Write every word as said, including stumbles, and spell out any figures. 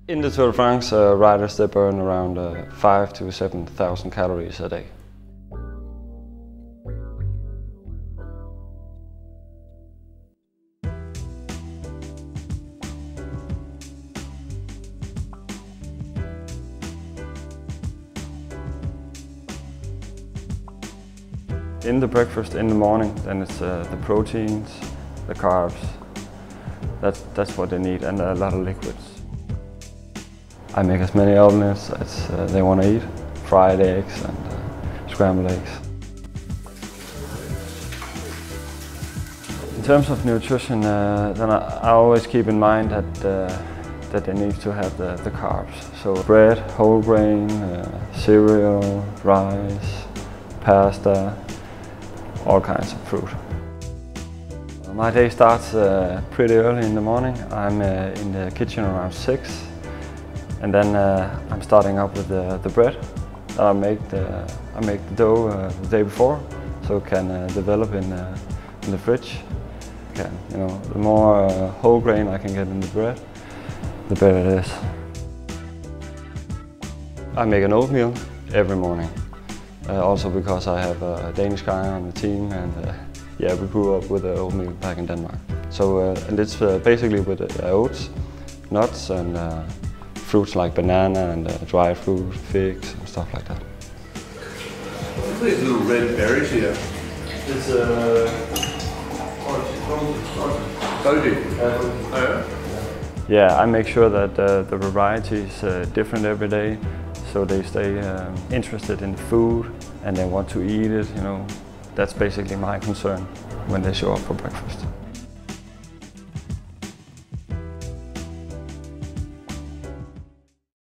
In the Tour de France, uh, riders they burn around uh, five to seven thousand calories a day. In the breakfast in the morning, then it's uh, the proteins, the carbs. That's, that's what they need, and a lot of liquids. I make as many omelets as uh, they want to eat, fried eggs and uh, scrambled eggs. In terms of nutrition, uh, then I, I always keep in mind that uh, that they need to have the, the carbs. So bread, whole grain, uh, cereal, rice, pasta, all kinds of fruit. My day starts uh, pretty early in the morning. I'm uh, in the kitchen around six, and then uh, I'm starting up with the, the bread. I make the I make the dough uh, the day before, so it can uh, develop in uh, in the fridge. Can, you know, the more uh, whole grain I can get in the bread, the better it is. I make an oatmeal every morning. Uh, also because I have a Danish guy on the team, and uh, yeah, we grew up with uh, oatmeal back in Denmark. So uh, and it's uh, basically with uh, oats, nuts, and uh, fruits like banana and uh, dried fruit, figs, and stuff like that. Look at these little red berries here. It's uh, Goji. Oh yeah? Yeah, I make sure that uh, the variety is uh, different every day, so they stay um, interested in the food and they want to eat it. You know, that's basically my concern when they show up for breakfast.